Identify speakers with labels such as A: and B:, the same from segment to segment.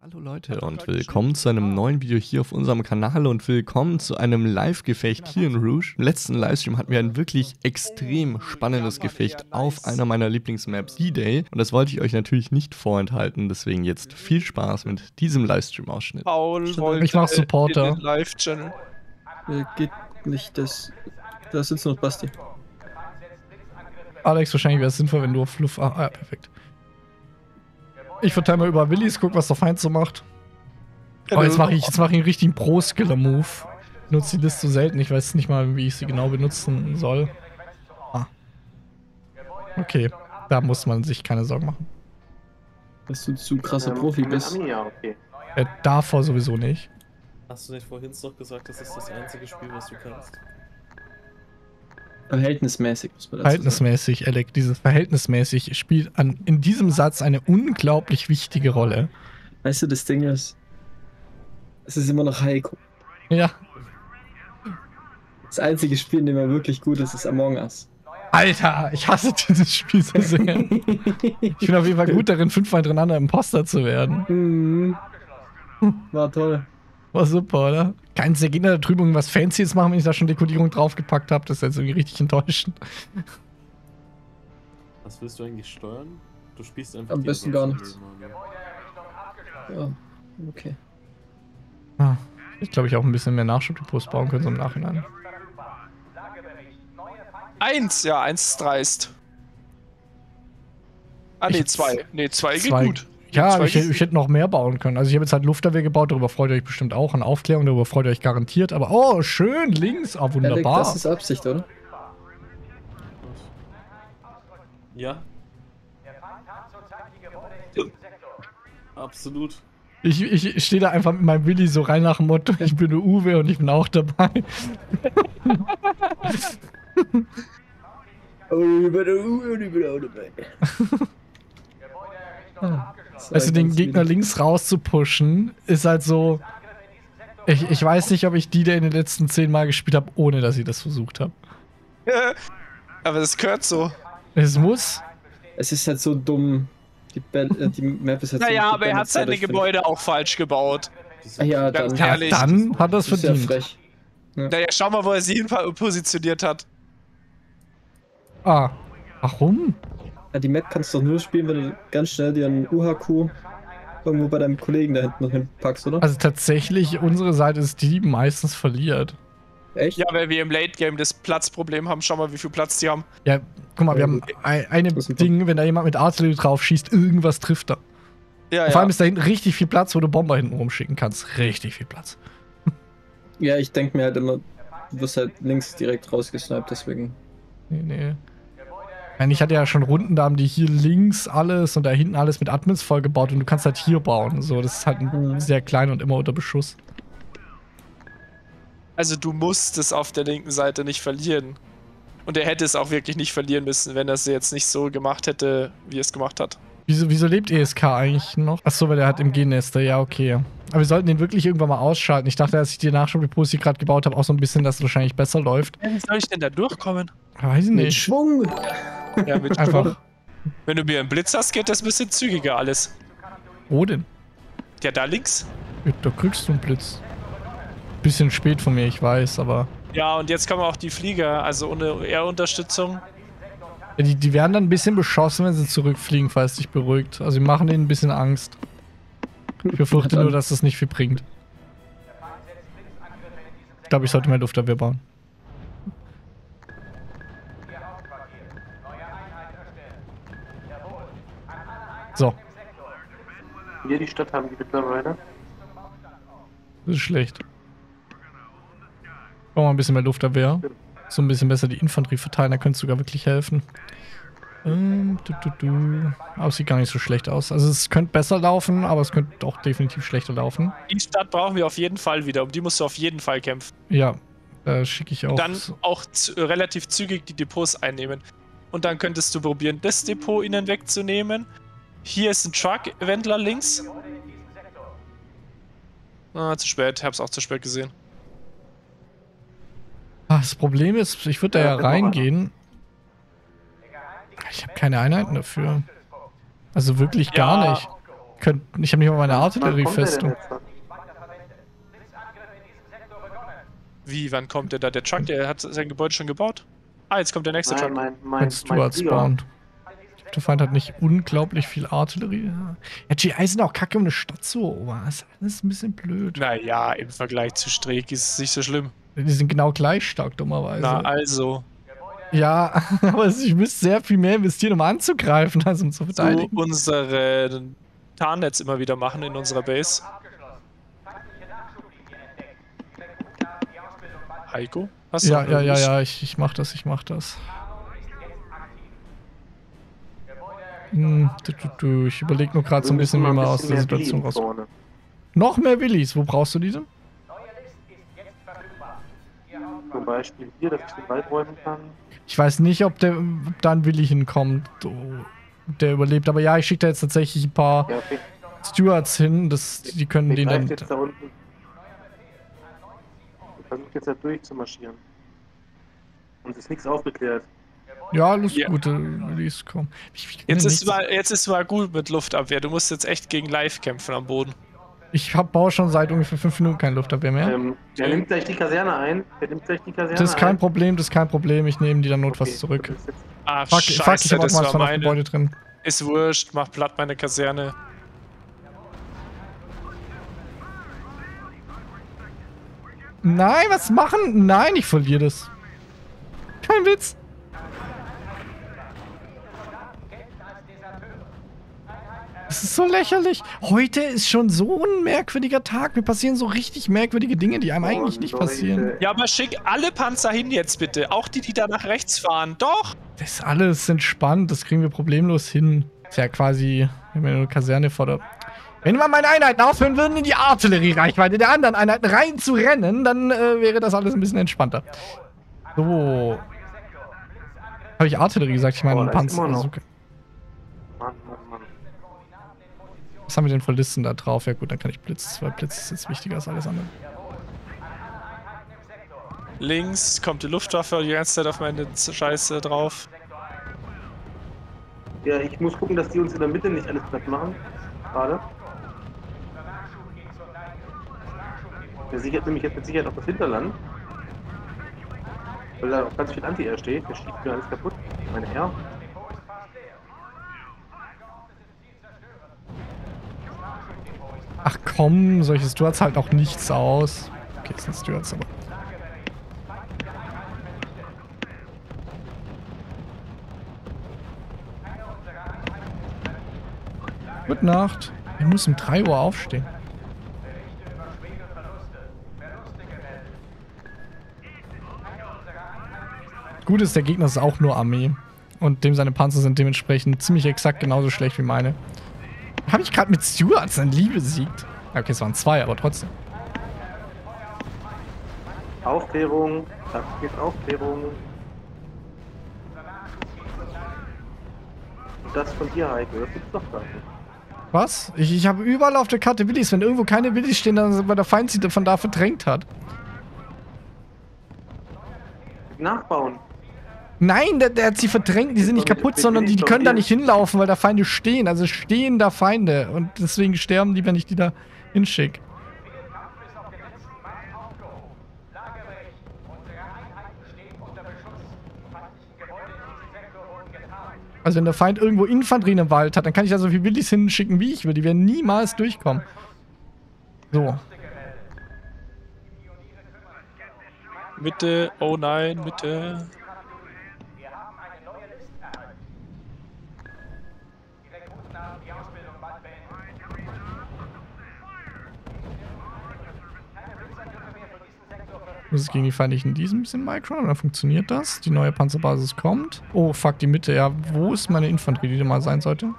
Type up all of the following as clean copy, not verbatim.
A: Hallo Leute und willkommen zu einem neuen Video hier auf unserem Kanal und willkommen zu einem Live-Gefecht hier in Rouge. Im letzten Livestream hatten wir ein wirklich extrem spannendes Gefecht auf einer meiner Lieblingsmaps, D-Day. Und das wollte ich euch natürlich nicht vorenthalten, deswegen jetzt viel Spaß mit diesem Livestream-Ausschnitt.
B: Paul wollte
C: ich mach Supporter.
B: in den Live-Channel.
D: Geht nicht, das. Da sitzt noch Basti.
C: Alex, wahrscheinlich wäre es sinnvoll, wenn du auf Luft. Ah, ja, perfekt. Ich verteile mal über Willis, guck, was der Feind so macht. Oh, jetzt mache ich einen richtigen Pro-Skiller-Move. Ich nutze die Liste so selten, ich weiß nicht mal, wie ich sie genau benutzen soll. Ah. Okay, da muss man sich keine Sorgen machen.
D: Dass du zu krasser Profi bist.
E: Ja, okay.
C: Davor sowieso nicht.
E: Hast du nicht vorhin noch gesagt, das ist das einzige Spiel, was du kannst?
D: Verhältnismäßig, muss man dazu
C: Verhältnismäßig, Alec, dieses verhältnismäßig spielt in diesem Satz eine unglaublich wichtige Rolle.
D: Weißt du, das Ding ist, es ist immer noch Heiko.
C: Ja.
D: Das einzige Spiel, in dem er wirklich gut ist, ist Among Us.
C: Alter, ich hasse dieses Spiel so sehr. Ich bin auf jeden Fall gut darin, 5-mal hintereinander Imposter zu werden.
D: Mhm. War toll.
C: War super, oder? Keins der Gegner da drüben irgendwas Fancyes machen, wenn ich da schon Dekodierung draufgepackt habe. Das ist jetzt irgendwie richtig enttäuschend.
E: Was willst du eigentlich steuern? Du spielst einfach
D: Am
E: die
D: besten gar nichts.
E: Leben,
D: Ja, okay.
C: Ah, ich glaube, ich auch ein bisschen mehr Nachschubdepots bauen können so im Nachhinein.
B: 1, ja, 1 ist dreist. Ah, nee, 2. Nee, 2 geht gut.
C: Ja,
B: Zwei
C: ich hätte noch mehr bauen können. Also ich habe jetzt halt Luftabwehr gebaut, darüber freut ihr euch bestimmt auch. An Aufklärung, darüber freut ihr euch garantiert. Aber oh, schön, links, oh, wunderbar.
D: Das ist Absicht, oder?
E: Ja. Absolut.
C: Ich stehe da einfach mit meinem Willi so rein nach dem Motto, ich bin der Uwe und ich bin auch dabei.
D: Oh, ich bin der Uwe und ich bin auch dabei.
C: Also den Gegner links raus zu pushen, ist halt so. Ich weiß nicht, ob ich die in den letzten 10 Mal gespielt habe, ohne dass ich das versucht habe.
B: Aber das gehört so.
C: Es muss.
D: Es ist halt so dumm. Die Map ist halt so.
B: Naja, aber er hat seine Gebäude auch falsch gebaut.
D: Ah, ja,
B: Ganz
D: dann.
B: ehrlich.
C: Dann hat er es
D: Das ist ja
C: verdient.
D: frech.
B: Naja, schau mal, wo er sich positioniert hat.
C: Ah, warum?
D: Ja, die Map kannst du doch nur spielen, wenn du ganz schnell dir einen UHQ irgendwo bei deinem Kollegen da hinten noch hinpackst, oder?
C: Also tatsächlich, unsere Seite ist die meistens verliert.
D: Echt?
B: Ja, weil wir im Late Game das Platzproblem haben. Schau mal, wie viel Platz die haben.
C: Ja, guck mal, wir haben eine Ding, wenn da jemand mit Artillerie drauf schießt, irgendwas trifft er.
B: Ja,
C: Vor allem ist da hinten richtig viel Platz, wo du Bomber hinten rumschicken kannst. Richtig viel Platz.
D: Ja, ich denke mir halt immer, du wirst halt links direkt rausgesniped, deswegen.
C: Nee. Ich hatte ja schon Runden, da haben die hier links alles und da hinten alles mit Admins vollgebaut und du kannst halt hier bauen. So, das ist halt sehr klein und immer unter Beschuss.
B: Also du musst es auf der linken Seite nicht verlieren. Und er hätte es auch wirklich nicht verlieren müssen, wenn er es jetzt nicht so gemacht hätte, wie er es gemacht hat.
C: Wieso lebt ESK eigentlich noch? Achso, weil der hat im G-Nester, ja, okay. Aber wir sollten den wirklich irgendwann mal ausschalten. Ich dachte, als ich die Nachschubdepots, die ich gerade gebaut habe, auch so ein bisschen, dass es wahrscheinlich besser läuft.
B: Wie soll ich denn da durchkommen?
C: Weiß ich
D: Mit
C: nicht.
D: Schwung!
B: Ja, mit
C: Einfach.
B: Wenn du mir einen Blitz hast, geht das ein bisschen zügiger alles.
C: Wo denn?
B: Ja, da links.
C: Ja, da kriegst du einen Blitz. Bisschen spät von mir, ich weiß, aber.
B: Ja, und jetzt kommen auch die Flieger, also ohne Air-Unterstützung.
C: Ja, die werden dann ein bisschen beschossen, wenn sie zurückfliegen, falls dich beruhigt. Also, die machen denen ein bisschen Angst. Ich befürchte nur, dass das nicht viel bringt. Ich glaube, ich sollte mehr Luftabwehr bauen. So,
E: Wir die Stadt haben die mittlerweile.
C: das ist schlecht. Brauchen wir ein bisschen mehr Luftabwehr. So ein bisschen besser die Infanterie verteilen, da könnte es sogar wirklich helfen. Aber es sieht gar nicht so schlecht aus. Also es könnte besser laufen, aber es könnte auch definitiv schlechter laufen.
B: Die Stadt brauchen wir auf jeden Fall wieder, um die musst du auf jeden Fall kämpfen.
C: Ja, da schicke ich auch.
B: Dann auch relativ zügig die Depots einnehmen. Und dann könntest du probieren, das Depot ihnen wegzunehmen. Hier ist ein Truck-Wendler links. Ah, zu spät. Hab's auch zu spät gesehen.
C: Das Problem ist, ich würde da ja reingehen. Ich habe keine Einheiten dafür. Also wirklich gar nicht. Ich habe nicht mal meine
F: Wann kommt der denn
C: Artilleriefestung.
F: jetzt?
B: Wie, wann kommt der da? Der Truck, der hat sein Gebäude schon gebaut? Ah, jetzt kommt der nächste
F: Nein,
B: Truck.
F: mein
C: Stuart
F: Flieger.
C: spawnt. Der Feind hat nicht unglaublich viel Artillerie. Ja, GI sind auch kacke, um eine Stadt zu erobern. Das ist ein bisschen blöd.
B: Naja, im Vergleich zu Streeck ist es nicht so schlimm.
C: Die sind genau gleich stark, dummerweise.
B: Na, also.
C: Ja, aber ich müsste sehr viel mehr investieren, um anzugreifen, als um zu
B: So
C: verteidigen.
B: unsere Tarnnetz immer wieder machen in unserer Base. Heiko? Hast du
C: Ja,
B: noch eine Lust?
C: ich mach das. Ich überlege nur gerade so ein bisschen, wie man aus der Situation raus.
F: Vorne.
C: Noch mehr Willis, wo brauchst du diese?
F: Zum Beispiel hier, dass ich den Wald räumen kann.
C: Ich weiß nicht, ob da ein Willi hinkommt, der überlebt. Aber ja, ich schicke da jetzt tatsächlich ein paar
F: Ja, okay.
C: Stewards hin, die können
F: Der
C: den dann...
F: greift jetzt da unten. Ich versuche jetzt da durchzumarschieren. Und es ist nichts aufgeklärt.
C: Ja, alles
B: Ja.
C: gute Willis, komm.
B: Jetzt ist mal gut mit Luftabwehr. Du musst jetzt echt gegen Live kämpfen am Boden.
C: Ich baue schon seit ungefähr 5 Minuten keine Luftabwehr mehr.
F: Der nimmt gleich die Kaserne ein.
C: Das ist kein Problem, Ich nehme die dann notfalls zurück.
B: Ah,
C: Fuck,
B: scheiße,
C: ich hab
B: das
C: auch
B: war
C: mal
B: meine.
C: Gebäude drin.
B: Ist wurscht, mach platt meine Kaserne.
C: Nein, was machen? Nein, ich verliere das. Kein Witz. Das ist so lächerlich. Heute ist schon so ein merkwürdiger Tag. Mir passieren so richtig merkwürdige Dinge, die einem eigentlich nicht passieren.
B: Ja, aber schick alle Panzer hin jetzt bitte. Auch die, die da nach rechts fahren. Doch!
C: Das ist alles entspannt. Das kriegen wir problemlos hin. Das ist ja quasi, wenn wir eine Kaserne vor der... Wenn mal meine Einheiten aufhören würden, in die Artilleriereichweite der anderen Einheiten rein zu rennen, dann wäre das alles ein bisschen entspannter. So. Habe ich Artillerie gesagt? Ich meine Panzer. Okay.
F: Mann.
C: Was haben wir denn für Listen da drauf? Ja gut, dann kann ich Blitz, weil Blitz ist jetzt wichtiger als alles andere.
B: Links kommt die Luftwaffe die ganze Zeit auf meine Scheiße drauf.
F: Ja, ich muss gucken, dass die uns in der Mitte nicht alles platt machen. Gerade. Der sichert nämlich jetzt mit Sicherheit auch das Hinterland. Weil da auch ganz viel Anti-Air steht. Der schießt mir alles kaputt. Meine R.
C: Ach komm, solche Stuarts halt auch nichts aus. Okay, es sind Stuarts, aber... Gute Nacht. Er muss um 3 Uhr aufstehen. Gut ist, der Gegner ist auch nur Armee. Und dem seine Panzer sind dementsprechend ziemlich exakt genauso schlecht wie meine. Habe ich gerade mit Stuarts ein Lee besiegt? Okay, es waren 2, aber trotzdem.
F: Aufklärung. Da geht Aufklärung. Und das von dir, Heiko. Das gibt's doch gar nicht.
C: Was? Ich habe überall auf der Karte Willis. Wenn irgendwo keine Willis stehen, dann ist, weil der Feind sie von da verdrängt hat.
F: Nachbauen.
C: Nein, der hat sie verdrängt. Die sind nicht kaputt, sondern die können da nicht hinlaufen, weil da Feinde stehen. Also stehen da Feinde. Und deswegen sterben die, wenn ich die da hinschicke. Also wenn der Feind irgendwo Infanterie in einem Wald hat, dann kann ich da so viel Willis hinschicken, wie ich will. Die werden niemals durchkommen. So.
B: Mitte, oh nein, Mitte.
C: Muss es gegen die Feindlichen in diesem bisschen Micron? Oder funktioniert das? Die neue Panzerbasis kommt. Oh, fuck, die Mitte. Ja, wo ist meine Infanterie, die da mal sein sollte?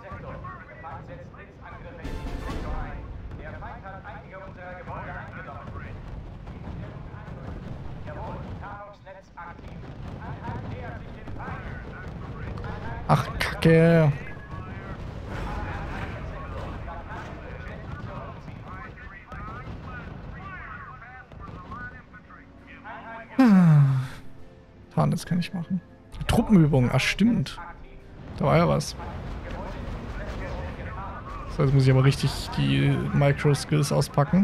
C: Ach, Kacke. Das kann ich machen. Truppenübung, ach stimmt. Da war ja was. So, jetzt muss ich aber richtig die Micro-Skills auspacken.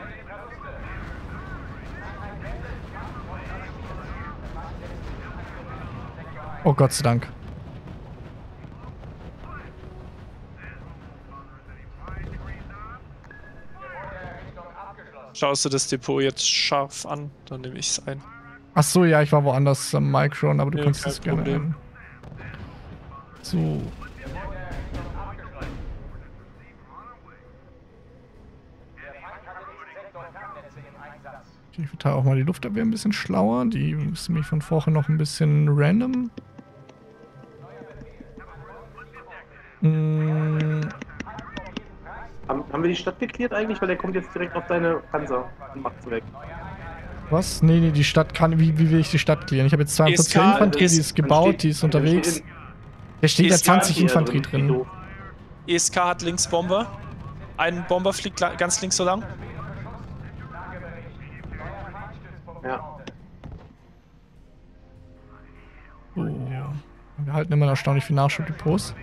C: Oh Gott sei Dank.
B: Schaust du das Depot jetzt scharf an, dann nehme ich es ein.
C: Ach so, ja, ich war woanders am Micron, aber du
B: Ja,
C: kannst
B: kein
C: es gerne
B: Problem.
C: ein. So. Okay, ich verteile auch mal die Luftabwehr ein bisschen schlauer. Die ist nämlich von vorher noch ein bisschen random.
F: Haben wir die Stadt geklärt eigentlich? Weil der kommt jetzt direkt auf deine Panzer und macht sie weg.
C: Was? Nee, die Stadt kann. Wie will ich die Stadt klären? Ich habe jetzt 42
B: ESK
C: Infanterie, die ist gebaut, die ist unterwegs. Da steht ja
B: ESK
C: 20
F: hier
C: Infanterie
F: drin, wie
C: drin.
F: doof.
B: ESK hat links Bomber. Ein Bomber fliegt ganz links so lang.
F: Ja.
C: So. Wir halten immer erstaunlich viel Nachschubdepots.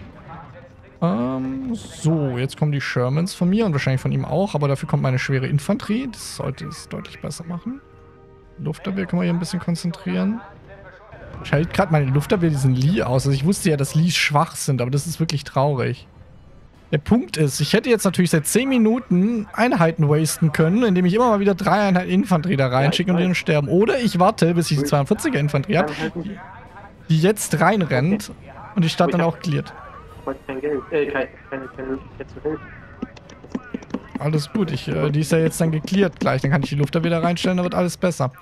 C: So, jetzt kommen die Shermans von mir und wahrscheinlich von ihm auch, aber dafür kommt meine schwere Infanterie. Das sollte es deutlich besser machen. Luftabwehr können wir hier ein bisschen konzentrieren. Ich halte gerade meine Luftabwehr diesen Lee aus. Also ich wusste ja, dass Lees schwach sind, aber das ist wirklich traurig. Der Punkt ist, ich hätte jetzt natürlich seit 10 Minuten Einheiten wasten können, indem ich immer mal wieder 3 Einheiten Infanterie da reinschicke und die dann sterben. Oder ich warte, bis ich die 42er Infanterie habe, die jetzt reinrennt und die Stadt dann auch cleart.
F: Kein Geld. Keine zu helfen.
C: Alles gut, die ist ja jetzt dann gecleart gleich. Dann kann ich die Luftabwehr wieder reinstellen, dann wird alles besser.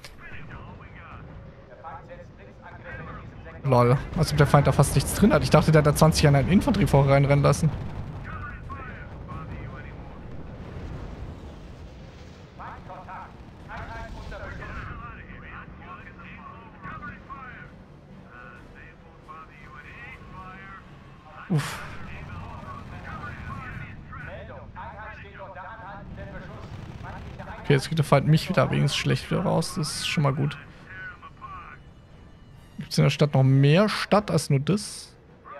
C: Lol, als ob der Feind da fast nichts drin hat. Ich dachte, der hat da 20 Einheiten Infanterie vorher reinrennen lassen. Uff. Okay, jetzt geht der Feind mich wieder wenigstens schlecht wieder raus. Das ist schon mal gut. Gibt es in der Stadt noch mehr Stadt als nur das?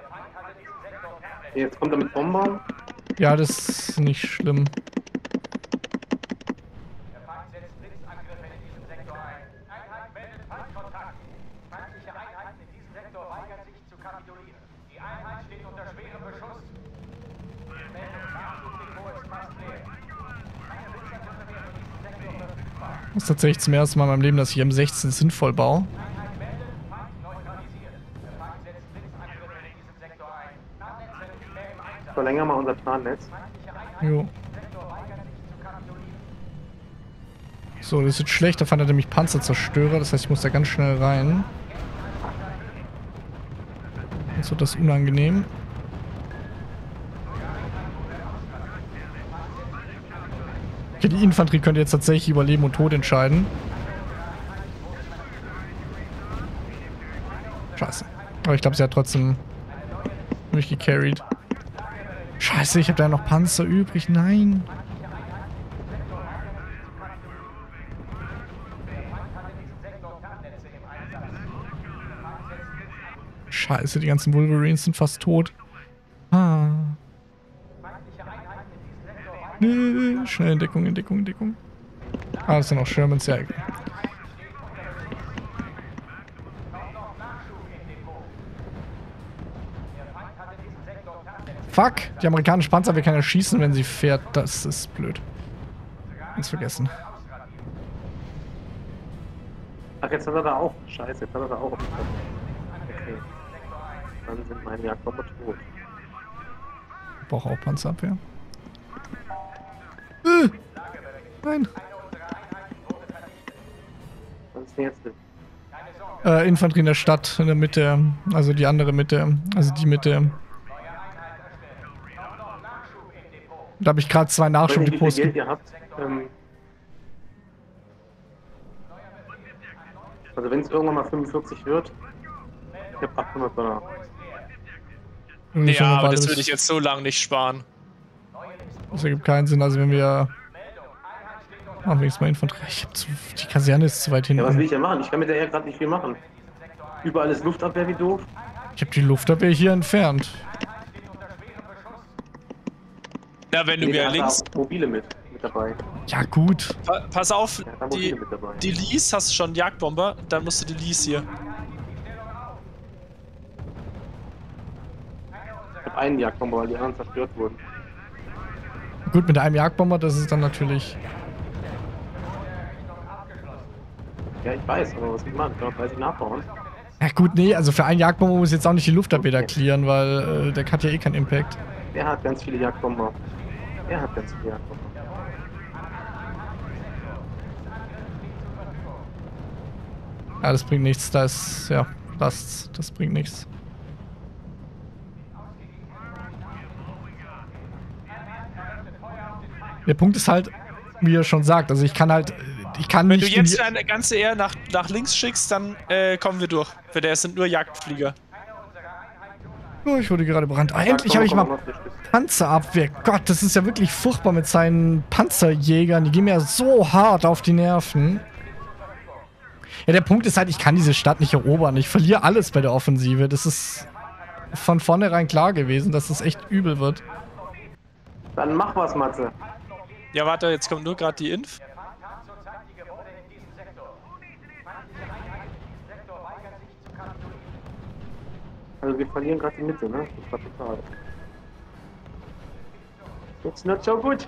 F: Jetzt kommt er mit Bombern.
C: Ja, das ist nicht schlimm. Das ist tatsächlich zum ersten Mal in meinem Leben, dass ich M16 sinnvoll baue.
F: Verlängern wir unser Plannetz.
C: Jo. So, das ist jetzt schlecht. Da fand er nämlich Panzerzerstörer. Das heißt, ich muss da ganz schnell rein. Jetzt wird das unangenehm. Okay, die Infanterie könnte jetzt tatsächlich über Leben und Tod entscheiden. Scheiße. Aber ich glaube, sie hat trotzdem durchgecarried. Scheiße, ich habe da noch Panzer übrig. Nein. Scheiße, die ganzen Wolverines sind fast tot. Ah. Nee, schnell in Deckung, in Deckung, in Deckung. Ah, das sind auch Shermans, ja. Fuck, die amerikanische Panzerwehr kann ja schießen, wenn sie fährt. Das ist blöd. Ganz vergessen.
F: Ach, jetzt hat er da auch. Scheiße, jetzt hat er da auch. Okay. Dann sind meine Jagdbomber tot.
C: Ich brauche auch Panzerabwehr. Nein.
F: Was ist denn jetzt?
C: Infanterie in der Stadt, in der Mitte. Also die andere Mitte. Also die Mitte. Da habe ich gerade 2 Nachschubdepots.
F: Wie viel Geld ihr habt, also wenn es irgendwann mal 45 wird, ich habe $800.
B: Ja, aber das würde ich jetzt so lange nicht sparen.
C: Das ergibt keinen Sinn, also wenn wir... Machen wir jetzt mal Infanterie. Die Kaserne ist zu weit hinten.
F: Ja, was will ich denn machen? Ich kann mit der gerade nicht viel machen. Überall ist Luftabwehr, wie doof.
C: Ich habe die Luftabwehr hier entfernt.
B: Na, wenn du
F: Nee,
B: mir
F: der hat
B: links...
F: da Mobile mit dabei.
C: Ja, gut.
B: Pass auf,
F: Der hat da Mobile mit dabei.
B: die Lease hast du schon Jagdbomber, dann musst du die Lease hier.
F: Ich hab einen Jagdbomber, weil die anderen zerstört wurden.
C: Gut, mit einem Jagdbomber, das ist dann natürlich...
F: Ja, ich weiß, aber was will ich machen? Ich kann auch 30 nachbauen.
C: Ja gut, nee, also für einen Jagdbomber muss jetzt auch nicht die Luftabwehr da clearen, weil der hat ja eh keinen Impact.
F: Der hat ganz viele Jagdbomber. Er hat ganz viele Jagdbomber.
C: Ja, das bringt nichts, das bringt nichts. Der Punkt ist halt, wie er schon sagt, also ich kann
B: Wenn
C: nicht...
B: du jetzt deine ganze eher nach links schickst, dann kommen wir durch. Für der sind nur Jagdflieger.
C: Oh, ich wurde gerade berannt. Ah, endlich habe ich mal Panzerabwehr. Gott, das ist ja wirklich furchtbar mit seinen Panzerjägern. Die gehen mir ja so hart auf die Nerven. Ja, der Punkt ist halt, ich kann diese Stadt nicht erobern. Ich verliere alles bei der Offensive. Das ist von vornherein klar gewesen, dass das echt übel wird.
F: Dann mach was, Matze.
B: Ja, warte, jetzt kommt nur gerade die Inf.
F: Also wir verlieren gerade die Mitte, ne? Das war total. It's not so good.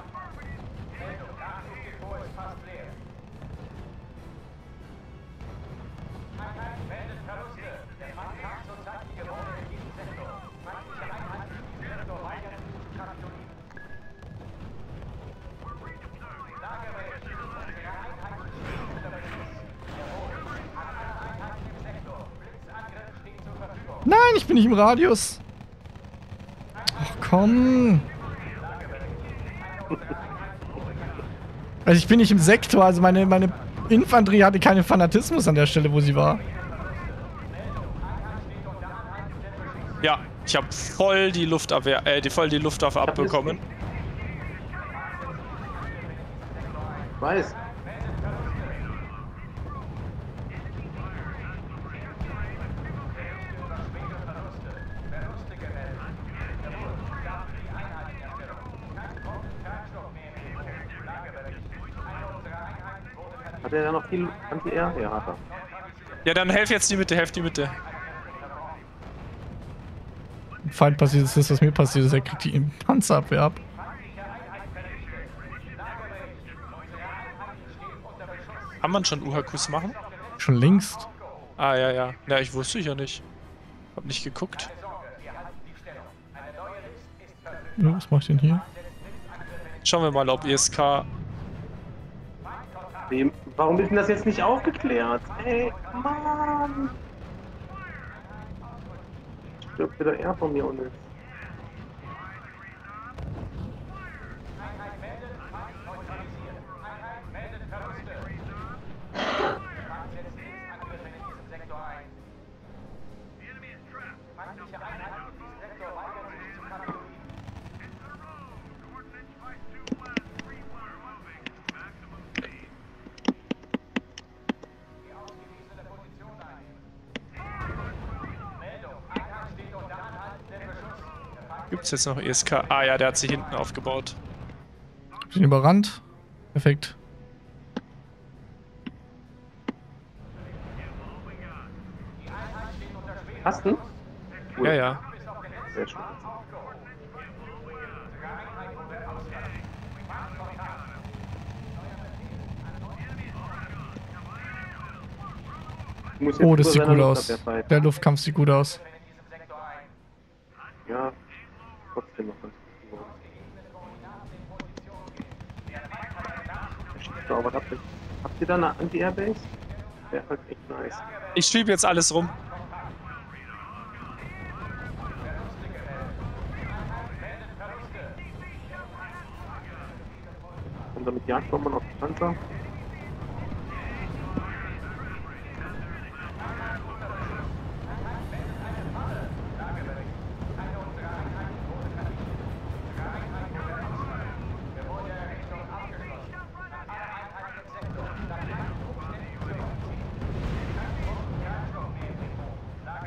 C: Nein, ich bin nicht im Radius. Ach komm. Also ich bin nicht im Sektor, also meine Infanterie hatte keinen Fanatismus an der Stelle, wo sie war.
B: Ja, ich habe voll die Luftabwehr, voll die Luftwaffe abbekommen.
F: Ich weiß. Hat er da noch viel Anti-Air? Ja, hat er.
B: Ja, dann helf jetzt die Mitte, helf die Mitte.
C: Feind passiert ist das, was mir passiert ist. Er kriegt die Panzerabwehr ab.
B: Kann man schon UHQs machen?
C: Schon längst.
B: Ah, ja, ja. Na, ich wusste ja nicht. Hab nicht geguckt.
C: Ja, was mach ich denn hier?
B: Schauen wir mal, ob ISK...
F: Warum ist denn das jetzt nicht aufgeklärt? Ey, Mann! Stirbt wieder er von mir unnütz.
B: Gibt's jetzt noch ESK? Ah ja, der hat sich hinten aufgebaut.
C: Hab ihn überrannt. Perfekt.
F: Hast du?
B: Ja, ja.
F: Sehr schön.
C: Oh, das sieht gut aus. Der Luftkampf sieht gut aus.
F: Ja, trotzdem noch was. Habt ihr da eine Anti-Airbase? Wäre halt echt nice.
B: Ich schieb jetzt alles rum.
F: Und damit Jagdbombern auf die Panzer.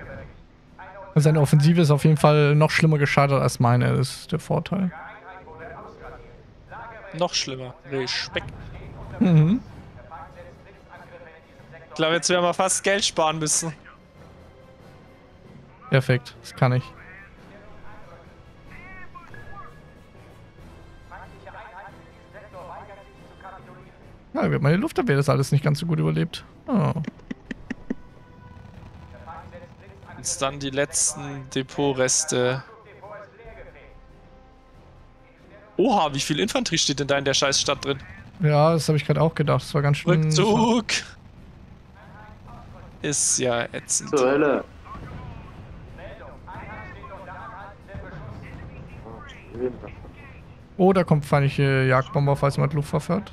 C: Seine Offensive ist auf jeden Fall noch schlimmer gescheitert als meine, das ist der Vorteil.
B: Noch schlimmer. Respekt.
C: Mhm.
B: Ich glaube, jetzt werden wir fast Geld sparen müssen.
C: Perfekt, das kann ich. Ja, wie hat meine Luftabwehr das alles nicht ganz so gut überlebt. Oh.
B: Jetzt dann die letzten Depotreste. Oha, wie viel Infanterie steht denn da in der scheiß Stadt drin?
C: Ja, das habe ich gerade auch gedacht. Das war ganz schön.
B: Rückzug! Ist ja ätzend.
F: Zur Hölle.
C: Oh, da kommt feindliche Jagdbomber, falls jemand Luftwaffe hat.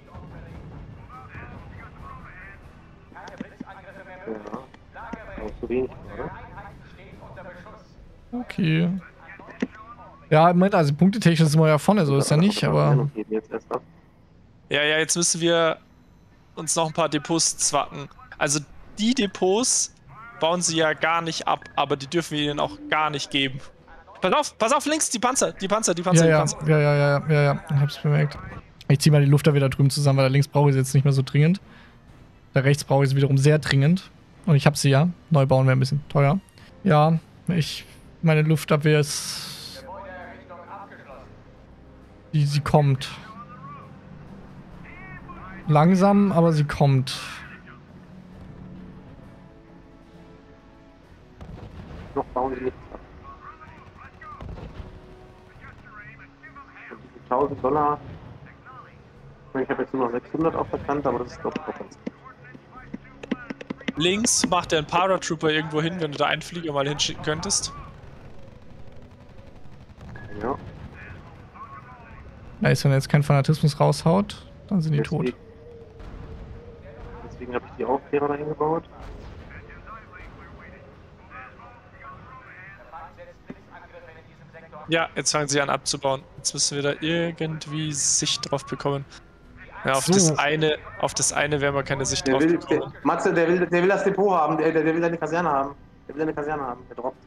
F: Ja. Aber zu wenig, oder?
C: Okay. Ja, im Moment, also punktetechnisch sind wir ja vorne, so ist ja nicht, aber.
B: Ja, jetzt müssen wir uns noch ein paar Depots zwacken. Also die Depots bauen sie ja gar nicht ab, aber die dürfen wir ihnen auch gar nicht geben. Pass auf, links, die Panzer.
C: Ja, ich hab's bemerkt. Ich zieh mal die Luftabwehr da drüben zusammen, weil da links brauche ich sie jetzt nicht mehr so dringend. Da rechts brauche ich sie wiederum sehr dringend. Und ich hab sie ja. Neu bauen wäre ein bisschen teuer. Ja, meine Luftabwehr ist... Sie kommt. Langsam, aber sie kommt.
F: Noch bauen sie nichts ab. Und diese $1000. Ich habe jetzt nur noch 600 auf der Kante, aber das ist doch ganz gut.
B: Links macht der einen Paratrooper irgendwo hin, wenn du da einen Flieger mal hinschicken könntest.
F: Ja.
C: Nice, wenn er jetzt keinen Fanatismus raushaut, dann sind die tot.
F: Deswegen habe ich die Aufklärer dahin gebaut.
B: Ja, jetzt fangen sie an abzubauen. Jetzt müssen wir da irgendwie Sicht drauf bekommen. Ja, auf das eine werden wir keine Sicht drauf bekommen.
F: Matze, der will das Depot haben, der will eine Kaserne haben. Der will eine Kaserne haben, der droppt.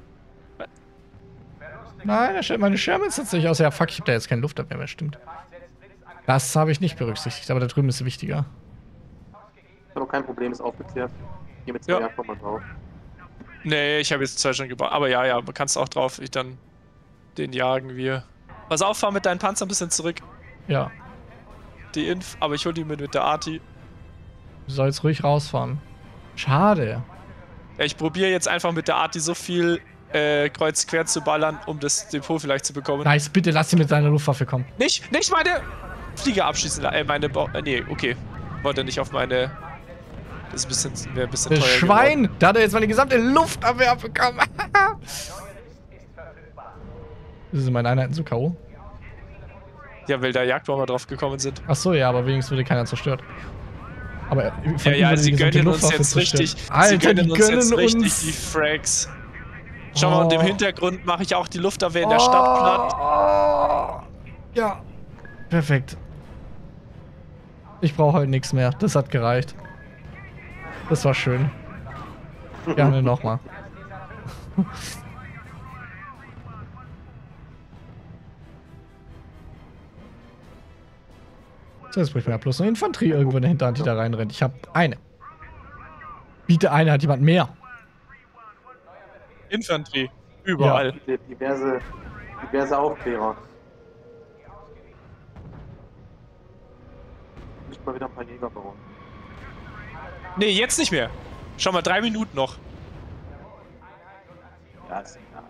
C: Nein, meine Shermans hat sich aus. Ja, fuck, ich hab da jetzt keine Luftabwehr mehr, stimmt. Das habe ich nicht berücksichtigt, aber da drüben ist wichtiger.
F: Ist aber kein Problem, ist aufgeklärt. Hier mit 2 Jahren kommt man drauf.
B: Nee, ich habe jetzt 2 schon gebaut. Aber ja, man kannst auch drauf. Den jagen wir. Pass auf, fahr mit deinen Panzern ein bisschen zurück.
C: Ja.
B: Die Inf, aber ich hol die mit der Arti.
C: Du sollst ruhig rausfahren. Schade.
B: Ja, ich probiere jetzt einfach mit der Arti so viel kreuz quer zu ballern, um das Depot vielleicht zu bekommen.
C: Nice, bitte lass sie mit seiner Luftwaffe kommen.
B: Nicht meine Flieger abschießen. Nee, okay. Wollte nicht auf meine... Das ist wäre ein bisschen
C: das
B: teuer
C: Schwein!
B: geworden.
C: Da hat er jetzt meine gesamte Luftabwehr bekommen. Das sind meine Einheiten zu K.O.
B: Ja, weil da Jagdbomber drauf gekommen sind.
C: Achso, ja, aber wenigstens wurde keiner zerstört. Aber
B: ja, sie gönnen uns jetzt richtig.
C: Alter,
B: sie gönnen uns jetzt richtig
C: uns
B: die Frags. Schau mal, und im Hintergrund mache ich auch die Luftabwehr in der Stadt platt.
C: Ja. Perfekt. Ich brauche heute nichts mehr. Das hat gereicht. Das war schön. Gerne nochmal. So, jetzt bräuchte man ja bloß eine Infanterie irgendwo in der Hinterhand, die da reinrennt. Ich habe eine. Biete eine, hat jemand mehr.
B: Infanterie. Überall.
F: Ja. Diverse Aufklärer. Nicht mal wieder ein paar Jäger bauen.
B: Nee, jetzt nicht mehr. Schau mal, 3 Minuten noch.
F: Ja, ist egal.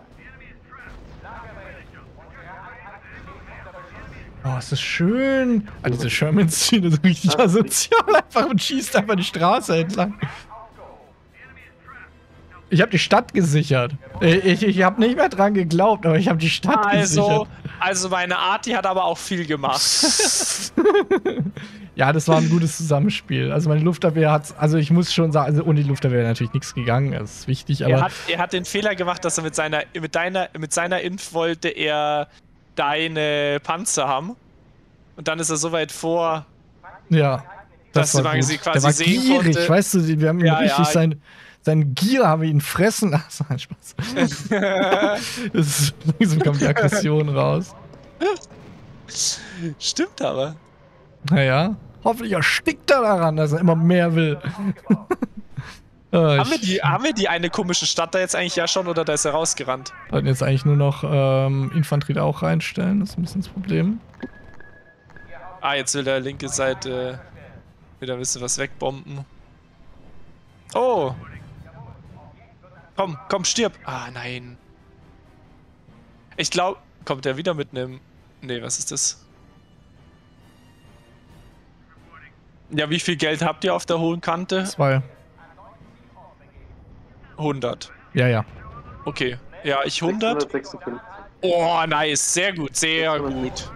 C: Oh, ist das schön. Ah, diese Shermans ziehen das richtig asozial einfach und schießt einfach die Straße entlang. Ich habe die Stadt gesichert. Ich habe nicht mehr dran geglaubt, aber ich habe die Stadt gesichert.
B: Also meine Arti hat aber auch viel gemacht.
C: Ja, das war ein gutes Zusammenspiel. Also meine Luftabwehr hat, also ich muss schon sagen, also ohne die Luftabwehr wäre natürlich nichts gegangen, das ist wichtig, aber...
B: Er hat den Fehler gemacht, dass er mit seiner Inf wollte er deine Panzer haben. Und dann ist er so weit vor,
C: ja,
B: dass man sie quasi
C: der war
B: sehen
C: gierig,
B: konnte.
C: Weißt du, wir haben ihn richtig sein Gier haben wir ihn fressen. Ach, so ein Spaß. Langsam kommt die Aggression raus.
B: Stimmt aber.
C: Naja, hoffentlich erstickt er daran, dass er immer mehr will.
B: Haben wir die eine komische Stadt da jetzt eigentlich ja schon oder da ist er rausgerannt?
C: Sollten jetzt eigentlich nur noch Infanterie da auch reinstellen, das ist ein bisschen das Problem.
B: Ah, jetzt will der linke Seite wieder ein bisschen was wegbomben. Oh! Komm, stirb! Ah, nein. Ich glaube, kommt der wieder mit einem... Nee, was ist das? Ja, wie viel Geld habt ihr auf der hohen Kante?
C: 2.
B: 100.
C: Ja.
B: Okay. Ja, ich 100.
F: 656.
B: Oh, nice. Sehr gut, sehr gut.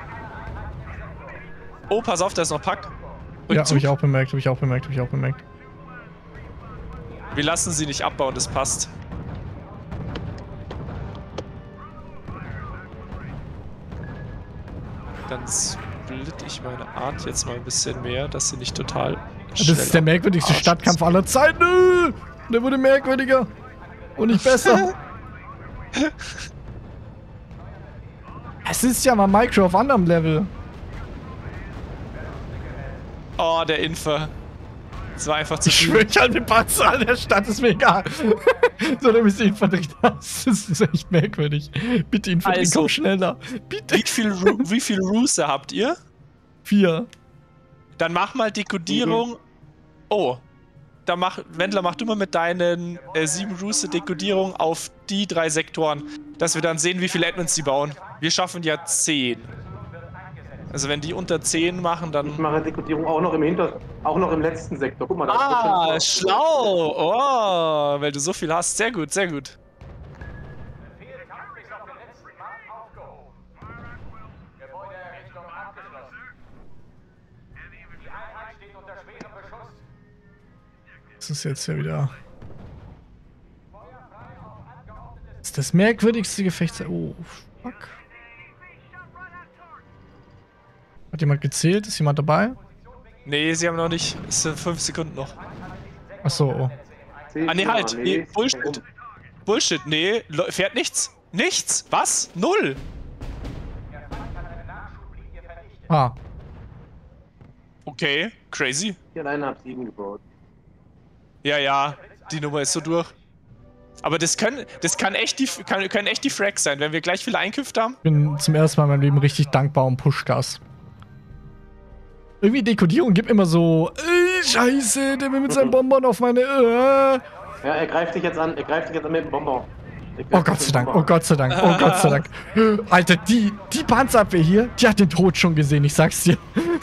B: Oh, pass auf, da ist noch Pack.
C: Ja, hab ich auch bemerkt.
B: Wir lassen sie nicht abbauen, das passt. Dann split ich meine Art jetzt mal ein bisschen mehr, dass sie nicht total.
C: Das ist der merkwürdigste Stadtkampf aller Zeiten. Nö! Der wurde merkwürdiger. Und nicht besser. Es ist ja mal Micro auf anderem Level.
B: Oh, der Infer. Das war einfach zu
C: Ich
B: viel.
C: schwöre, ich halte den Panzer an der Stadt, ist mir egal. So, dann müsst ihr Infanterie das. Das ist echt merkwürdig. Bitte Infanterie,
B: Also,
C: komm schneller. Bitte.
B: Wie viel Rooster habt ihr?
C: 4.
B: Dann mach mal Dekodierung. Oh. Dann Wendler, mach du mal mit deinen 7 Rooster Dekodierung auf die 3 Sektoren, dass wir dann sehen, wie viele Admins die bauen. Wir schaffen ja 10. Also wenn die unter 10 machen, dann...
F: Ich mache Dekodierung auch noch im letzten Sektor. Guck mal,
B: Ah,
F: ist
B: schlau! Oh, weil du so viel hast. Sehr gut, sehr gut.
C: Das ist jetzt ja wieder... Das ist das merkwürdigste Gefecht... Oh, fuck. Hat jemand gezählt? Ist jemand dabei?
B: Nee, sie haben noch nicht. Es sind 5 Sekunden noch.
C: Achso, oh.
B: Ah, nee, halt. Nee, Bullshit. Bullshit, nee. Fährt nichts. Nichts. Was? 0.
C: Ah.
B: Okay, crazy.
F: 4,5 gebaut.
B: Ja, die Nummer ist so durch. Aber das können echt die Frags sein, wenn wir gleich viele Einkünfte haben.
C: Ich bin zum ersten Mal in meinem Leben richtig dankbar um Pushgas. Irgendwie Dekodierung gibt immer so, Scheiße, der will mit seinem Bonbon auf meine,
F: Ja, er greift dich jetzt an mit dem Bonbon.
C: Oh Gott sei Dank, oh Gott sei Dank, oh Gott sei Dank. Alter, die Panzerabwehr hier, die hat den Tod schon gesehen, ich sag's dir.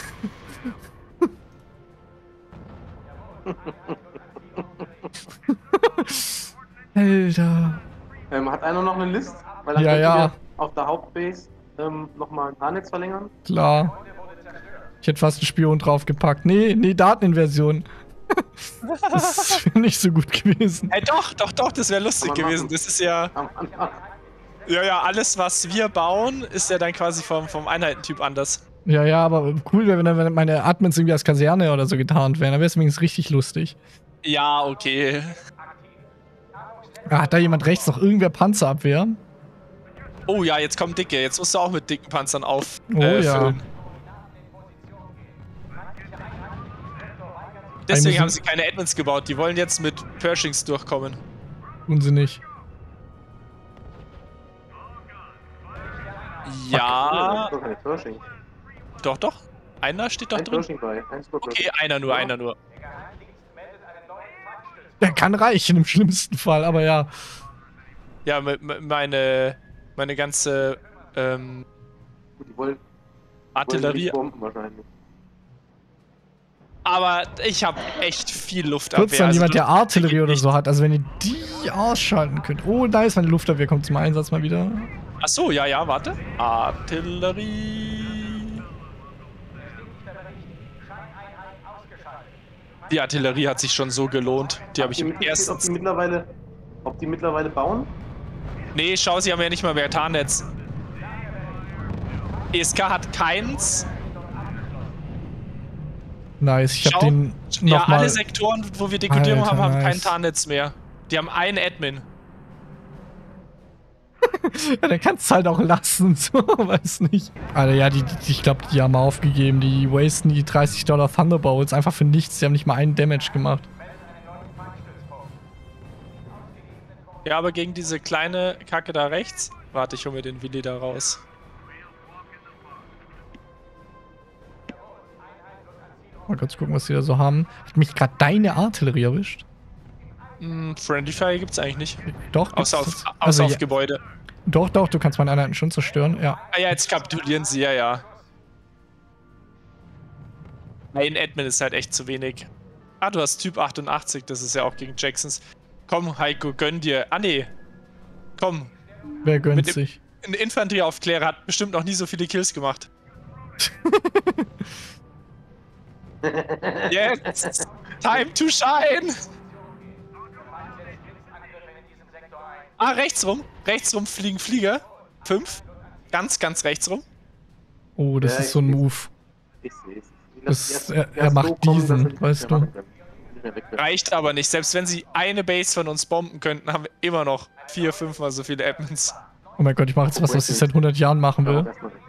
C: Alter.
F: Hat einer noch eine List? Weil dann
C: Ja,
F: können
C: ja.
F: wir auf der Hauptbase nochmal ein Tarnnetz verlängern.
C: Klar. Ich hätte fast einen Spion draufgepackt. Nee, Dateninversion. Das wäre nicht so gut gewesen.
B: Ey, doch, das wäre lustig gewesen. Das ist ja... Ja, alles, was wir bauen, ist ja dann quasi vom Einheitentyp anders.
C: Ja, aber cool wäre, wenn meine Admins irgendwie als Kaserne oder so getarnt wären. Da wäre es übrigens richtig lustig.
B: Ja, okay.
C: Hat da jemand rechts noch irgendwer Panzerabwehr?
B: Oh ja, jetzt kommen dicke. Jetzt musst du auch mit dicken Panzern
C: Ja.
B: auffüllen. Deswegen haben sie keine Admins gebaut. Die wollen jetzt mit Pershings durchkommen.
C: Tun sie nicht.
B: Ja.
F: Das ist keine Pershing.
B: Doch. Einer steht doch
F: Ein
B: drin.
F: Pershing bei.
B: Okay, einer nur.
C: Der kann reichen im schlimmsten Fall, aber ja.
B: Ja, meine ganze
F: Die wollen
B: Artillerie.
F: nicht bomben wahrscheinlich.
B: Aber ich habe echt viel Luftabwehr.
C: Kurz dann
B: also
C: jemand, der Artillerie oder
B: nicht.
C: so hat. Also wenn ihr die ausschalten könnt. Oh, nice, meine Luftabwehr kommt zum Einsatz mal wieder.
B: Achso, ja, warte. Artillerie. Die Artillerie hat sich schon so gelohnt. Die habe ich im ersten...
F: Ob die mittlerweile bauen?
B: Nee, schau, sie haben ja nicht mal mehr Tarnnetz. ESK hat keins.
C: Nice, ich hab den
B: Ja,
C: nochmal...
B: alle Sektoren, wo wir Dekodierung
C: Alter,
B: haben, haben
C: nice.
B: kein Tarnnetz mehr. Die haben einen Admin.
C: Ja, dann kannst du halt auch lassen, so, weiß nicht. Alter, ja, ich glaube, die haben aufgegeben. Die wasten die $30 Thunderbolts einfach für nichts. Die haben nicht mal einen Damage gemacht.
B: Ja, aber gegen diese kleine Kacke da rechts. Warte, ich hole mir den Willi da raus.
C: Mal kurz gucken, was die da so haben. Hat mich gerade deine Artillerie erwischt?
B: Friendly Fire gibt's eigentlich nicht.
C: Doch,
B: Außer
C: gibt's
B: auf, außer auf
C: ja.
B: Gebäude.
C: Doch, du kannst meine Einheiten schon zerstören, ja.
B: Ah ja, jetzt kapitulieren sie, ja. Ein Admin ist halt echt zu wenig. Ah, du hast Typ 88, das ist ja auch gegen Jacksons. Komm, Heiko, gönn dir. Ah, nee. Komm.
C: Wer gönnt sich?
B: Ein Infanterieaufklärer hat bestimmt noch nie so viele Kills gemacht. Jetzt! Time to shine! Ah, rechts rum. Rechts rum fliegen Flieger. 5. Ganz rechts rum.
C: Oh, das
F: Ja,
C: ist so ein Move.
F: Ich sehe es.
C: Er macht diesen, weißt du.
B: Reicht aber nicht. Selbst wenn sie eine Base von uns bomben könnten, haben wir immer noch 4, 5 mal so viele Admins.
C: Oh mein Gott, ich mache jetzt was ich seit 100 Jahren machen will.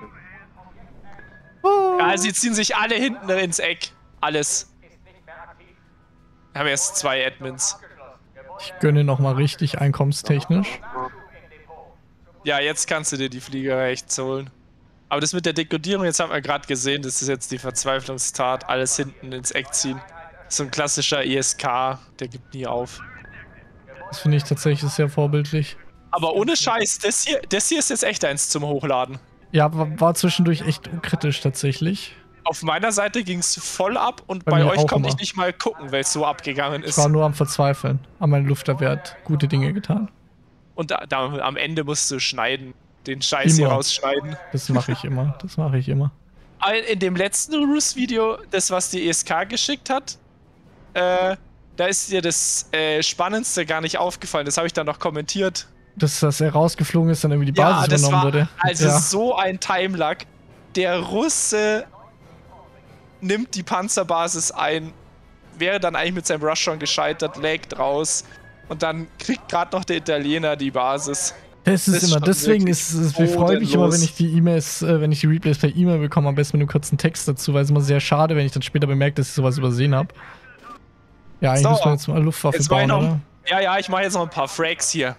B: Ja, sie ziehen sich alle hinten ins Eck. Alles. Wir haben erst 2 Admins.
C: Ich gönne nochmal richtig einkommenstechnisch.
B: Ja, jetzt kannst du dir die Flieger rechts holen. Aber das mit der Dekodierung, jetzt haben wir gerade gesehen, das ist jetzt die Verzweiflungstat. Alles hinten ins Eck ziehen. So ein klassischer ISK, der gibt nie auf.
C: Das finde ich tatsächlich sehr vorbildlich.
B: Aber ohne Scheiß, das hier ist jetzt echt eins zum Hochladen.
C: Ja, war zwischendurch echt kritisch tatsächlich.
B: Auf meiner Seite ging es voll ab und
C: Bei
B: bei
C: mir
B: euch
C: auch
B: konnte ich
C: immer.
B: nicht mal gucken, weil es so abgegangen
C: Ich
B: ist.
C: war nur am Verzweifeln. Aber meine Luftabwehr hat gute Dinge getan.
B: Und am Ende musst du schneiden. Den Scheiß hier
C: Immer.
B: rausschneiden.
C: Das mache ich immer. Das mache ich immer.
B: Aber in dem letzten Rus-Video, das was die ESK geschickt hat, da ist dir das Spannendste gar nicht aufgefallen. Das habe ich dann noch kommentiert.
C: Dass er rausgeflogen ist, dann irgendwie die Basis
B: das
C: übernommen
B: war
C: wurde.
B: also
C: Ja.
B: so ein Timelag. Der Russe nimmt die Panzerbasis ein, wäre dann eigentlich mit seinem Rush schon gescheitert, legt raus und dann kriegt gerade noch der Italiener die Basis.
C: Das ist immer,
B: schon
C: deswegen
B: wirklich
C: ist es, ich freue mich immer,
B: bodenlos.
C: wenn ich die E-Mails, wenn ich die Replays per E-Mail bekomme, am besten mit einem kurzen Text dazu, weil es immer sehr schade, wenn ich dann später bemerke, dass ich sowas übersehen habe. Ja, eigentlich
B: So,
C: müssen wir jetzt mal Luftwaffe
B: Jetzt mach ich
C: bauen,
B: noch,
C: oder?
B: ja, ich mache jetzt noch ein paar Frags hier.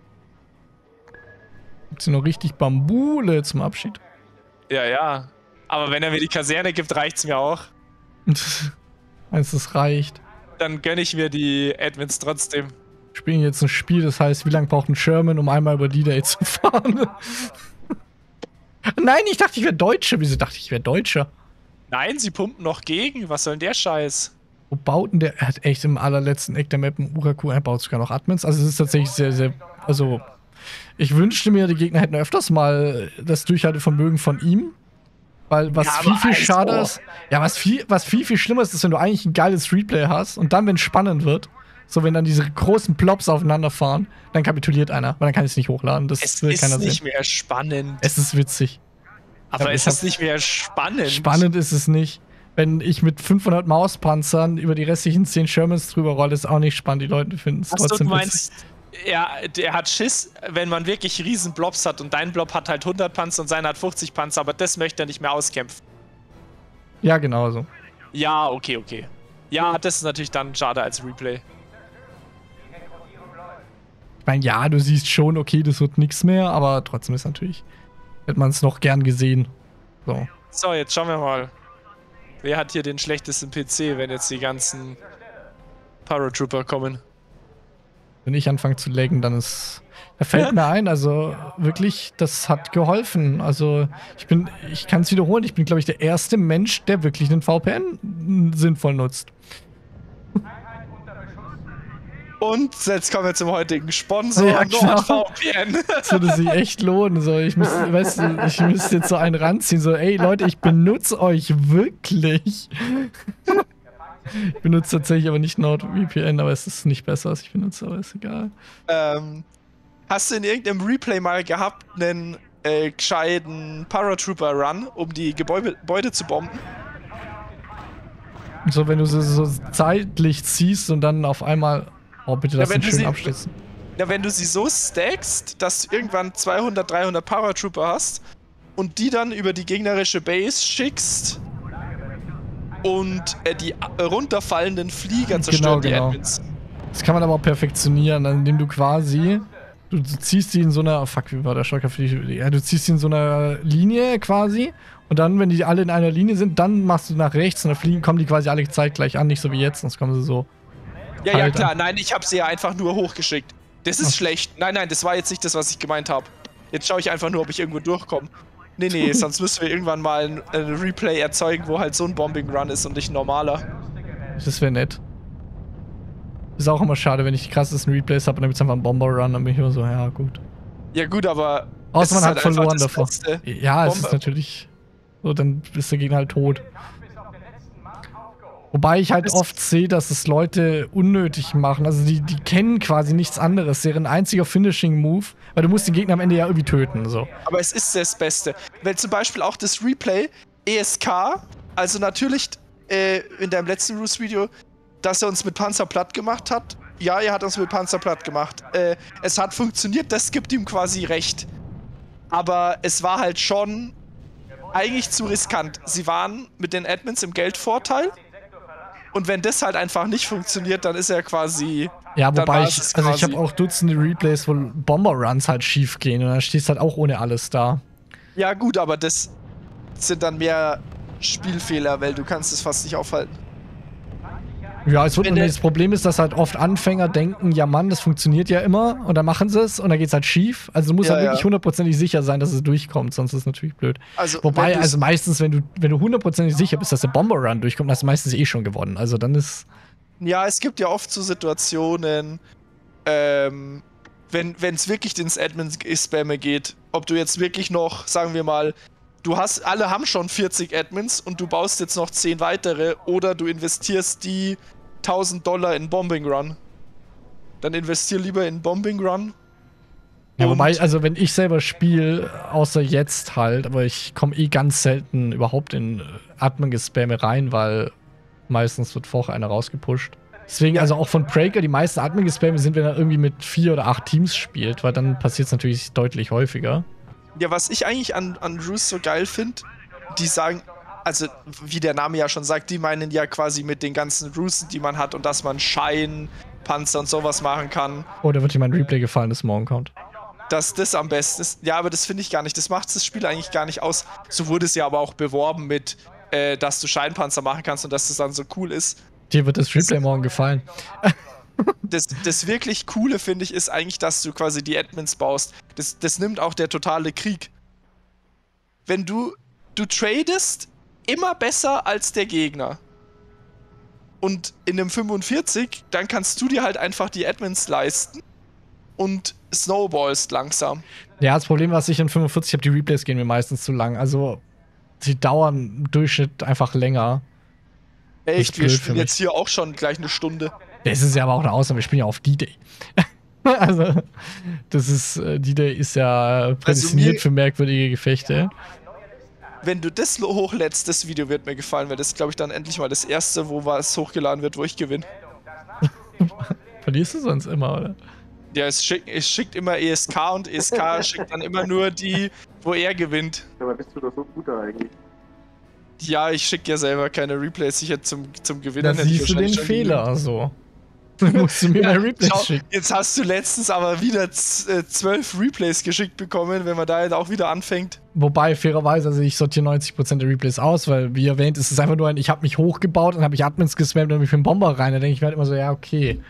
C: Gibt's hier noch richtig Bambule zum Abschied?
B: Ja. Aber wenn er mir die Kaserne gibt, reicht's mir auch.
C: Meinst du, das reicht?
B: Dann gönne ich mir die Admins trotzdem.
C: Wir spielen jetzt ein Spiel, das heißt, wie lange braucht ein Sherman, um einmal über D-Day zu fahren? Nein, ich dachte, ich wäre Deutscher. Wieso dachte ich wäre Deutscher?
B: Nein, sie pumpen noch gegen. Was soll denn der Scheiß?
C: Wo baut denn der? Er hat echt im allerletzten Eck der Map einen Uraku, er baut sogar noch Admins. Also es ist tatsächlich sehr, sehr, also ich wünschte mir, die Gegner hätten öfters mal das Durchhaltevermögen von ihm. Weil was
B: Ja,
C: viel
B: aber
C: schade
B: also-
C: ist, ja, was viel schlimmer ist, wenn du eigentlich ein geiles Replay hast und dann, wenn es spannend wird, so wenn dann diese großen Plops aufeinander fahren, dann kapituliert einer, weil dann kann ich es nicht hochladen. Das
B: Es
C: will
B: ist
C: keiner
B: nicht
C: sehen.
B: mehr spannend.
C: Es ist witzig.
B: Aber
C: aber
B: es
C: ich
B: ist
C: hab-
B: nicht mehr spannend.
C: Spannend ist es nicht. Wenn ich mit 500 Mauspanzern über die restlichen 10 Shermans drüber rolle, ist auch nicht spannend. Die Leute finden es
B: Achso,
C: trotzdem
B: du
C: witzig.
B: meinst, ja, der hat Schiss, wenn man wirklich riesen Blobs hat und dein Blob hat halt 100 Panzer und seiner hat 50 Panzer, aber das möchte er nicht mehr auskämpfen.
C: Ja, genau so.
B: Ja, okay. Ja, das ist natürlich dann schade als Replay.
C: Ich meine, ja, du siehst schon, okay, das wird nichts mehr, aber trotzdem ist natürlich, hätte man es noch gern gesehen. So.
B: So, jetzt schauen wir mal. Wer hat hier den schlechtesten PC, wenn jetzt die ganzen Paratrooper kommen?
C: Wenn ich anfange zu laggen, dann ist. Da fällt mir ein, also wirklich, das hat geholfen. Also, ich kann es wiederholen, ich bin, glaube ich, der erste Mensch, der wirklich einen VPN sinnvoll nutzt.
B: Und jetzt kommen wir zum heutigen Sponsor,
C: Ja, klar.
B: NordVPN.
C: Das würde sich echt lohnen. So, ich müsste jetzt so einen ranziehen. So, ey Leute, ich benutze euch wirklich. Ich benutze tatsächlich aber nicht NordVPN, aber es ist nicht besser, als ich benutze, aber ist egal.
B: Hast du in irgendeinem Replay mal gehabt, einen gescheiten Paratrooper-Run, um die Gebäude zu bomben?
C: So, wenn du so zeitlich ziehst und dann auf einmal. Oh, bitte lass
B: Ja, wenn
C: den
B: du
C: schön
B: sie-
C: abstürzen.
B: Ja, wenn du sie so stackst, dass du irgendwann 200, 300 Paratrooper hast und die dann über die gegnerische Base schickst und die runterfallenden Flieger zerstören die Admins.
C: Das kann man aber auch perfektionieren, indem du quasi, du ziehst die in so einer, fuck, wie war der Schocker für die, ja, du ziehst die in so einer Linie quasi und dann, wenn die alle in einer Linie sind, dann machst du nach rechts und dann kommen die quasi alle zeitgleich an, nicht so wie jetzt, sonst kommen sie so.
B: Ja, ja, klar, nein, ich habe sie ja einfach nur hochgeschickt. Das ist schlecht. Nein, nein, das war jetzt nicht das, was ich gemeint habe. Jetzt schaue ich einfach nur, ob ich irgendwo durchkomme. Nee, sonst müssen wir irgendwann mal ein Replay erzeugen, wo halt so ein Bombing Run ist und nicht ein normaler.
C: Das wäre nett. Ist auch immer schade, wenn ich die krassesten Replays habe und dann gibt's einfach einen Bomber Run, dann bin ich immer so, ja, gut.
B: Ja, gut, aber.
C: Außer man hat
B: halt
C: verloren davor. Ja, es ist natürlich. So, dann ist der Gegner halt tot. Wobei ich halt oft sehe, dass es Leute unnötig machen. Also die kennen quasi nichts anderes. Deren einziger Finishing-Move, weil du musst den Gegner am Ende ja irgendwie töten. So.
B: Aber es ist das Beste. Wenn zum Beispiel auch das Replay ESK, also natürlich in deinem letzten Roos-Video, dass er uns mit Panzer platt gemacht hat. Ja, er hat uns mit Panzer platt gemacht. Es hat funktioniert, das gibt ihm quasi recht. Aber es war halt schon eigentlich zu riskant. Sie waren mit den Admins im Geldvorteil. Und wenn das halt einfach nicht funktioniert, dann ist er quasi.
C: Ja, wobei ich habe auch Dutzende Replays, wo Bomber-Runs halt schief gehen und dann stehst du halt auch ohne alles da.
B: Ja, gut, aber das sind dann mehr Spielfehler, weil du kannst es fast nicht aufhalten.
C: Ja, das Problem ist, dass halt oft Anfänger denken, ja Mann, das funktioniert ja immer und dann machen sie es und dann geht's halt schief. Also du musst halt wirklich hundertprozentig sicher sein, dass es durchkommt, sonst ist es natürlich blöd. Also, wobei, also meistens, wenn du hundertprozentig sicher bist, dass der Bomber-Run durchkommt, hast du meistens eh schon gewonnen. Also dann ist...
B: Ja, es gibt ja oft so Situationen, wenn es wirklich ins Admin-Spamme geht, ob du jetzt wirklich noch, sagen wir mal, alle haben schon 40 Admins und du baust jetzt noch 10 weitere oder du investierst die $1000 in Bombing Run. Dann investier lieber in Bombing Run.
C: Ja, wobei, also wenn ich selber spiele, außer jetzt halt, aber ich komme eh ganz selten überhaupt in Admin-Gespamme rein, weil meistens wird vorher einer rausgepusht. Deswegen, also auch von Praker, die meisten Admin-Gespamme sind, wenn er irgendwie mit 4 oder 8 Teams spielt, weil dann passiert es natürlich deutlich häufiger.
B: Ja, was ich eigentlich an Roos so geil finde, die sagen, also wie der Name ja schon sagt, die meinen ja quasi mit den ganzen Roosten, die man hat und dass man Schein, Panzer und sowas machen kann.
C: Oh, da wird dir mein Replay gefallen, das Morgen kommt.
B: Dass das am besten ist. Ja, aber das finde ich gar nicht. Das macht das Spiel eigentlich gar nicht aus. So wurde es ja aber auch beworben mit, dass du Scheinpanzer machen kannst und dass das dann so cool ist.
C: Dir wird das Replay morgen gefallen.
B: Das wirklich Coole, finde ich, ist eigentlich, dass du quasi die Admins baust. Das nimmt auch der totale Krieg. Wenn du tradest immer besser als der Gegner. Und in einem 45, dann kannst du dir halt einfach die Admins leisten und snowballst langsam.
C: Ja, das Problem, was ich in 45 habe, die Replays gehen mir meistens zu lang. Also, sie dauern im Durchschnitt einfach länger.
B: Echt, wir spielen jetzt hier auch schon gleich eine Stunde.
C: Das ist ja aber auch eine Ausnahme, wir spielen ja auf D-Day. Also, D-Day ist ja prädestiniert für merkwürdige Gefechte.
B: Wenn du das hochlädst, das Video wird mir gefallen, weil das, glaube ich, dann endlich mal das erste, wo was hochgeladen wird, wo ich gewinne.
C: Verlierst du sonst immer, oder?
B: Ja, es schickt immer ESK und ESK schickt dann immer nur die, wo er gewinnt.
F: Aber bist du da so gut eigentlich?
B: Ja, ich schicke ja selber keine Replays sicher zum Gewinnen.
C: Dann siehst du den Fehler, also. Dann musst du mir mal Replays schicken.
B: Jetzt hast du letztens aber wieder 12 Replays geschickt bekommen, wenn man da jetzt auch wieder anfängt.
C: Wobei, fairerweise, also ich sortiere 90% der Replays aus, weil, wie erwähnt, ist es einfach nur ich habe mich hochgebaut und habe ich Admins gespammt und mich für einen Bomber rein. Da denke ich mir halt immer so, ja, okay.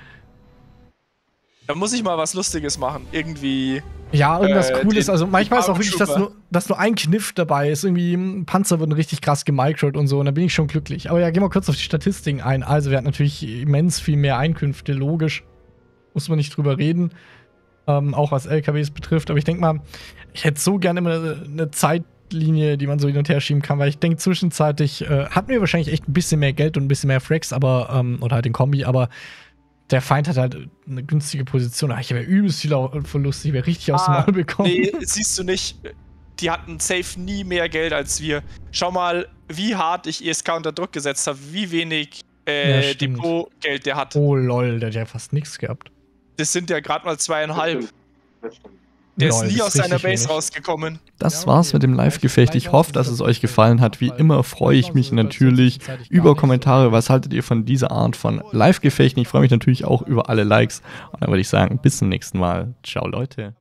B: Da muss ich mal was Lustiges machen. Irgendwie.
C: Ja, irgendwas Cooles. Also manchmal ist es auch wirklich, dass nur ein Kniff dabei ist. Irgendwie ein Panzer wird richtig krass gemicrot und so. Und dann bin ich schon glücklich. Aber ja, gehen wir kurz auf die Statistiken ein. Also wir hatten natürlich immens viel mehr Einkünfte. Logisch. Muss man nicht drüber reden. Auch was LKWs betrifft. Aber ich denke mal, ich hätte so gerne immer eine Zeitlinie, die man so hin und her schieben kann. Weil ich denke, zwischenzeitlich hatten wir wahrscheinlich echt ein bisschen mehr Geld und ein bisschen mehr Frags. Aber, oder halt den Kombi. Aber der Feind hat halt eine günstige Position. Ich habe ja übelst viel Verlust. Ich wäre richtig aus dem Maul bekommen.
B: Nee, siehst du nicht. Die hatten safe nie mehr Geld als wir. Schau mal, wie hart ich ESK unter Druck gesetzt habe. Wie wenig Depotgeld der hat.
C: Oh lol, der hat ja fast nichts gehabt.
B: Das sind ja gerade mal 2,5.
F: Das stimmt.
B: Der
C: Lol,
B: ist nie
C: das
B: aus
C: ist
B: seiner
C: richtig
B: Base
C: wenig.
B: rausgekommen.
A: Das war's mit dem Live-Gefecht. Ich hoffe, dass es euch gefallen hat. Wie immer freue ich mich natürlich über Kommentare. Was haltet ihr von dieser Art von Live-Gefechten? Ich freue mich natürlich auch über alle Likes. Und dann würde ich sagen, bis zum nächsten Mal. Ciao, Leute.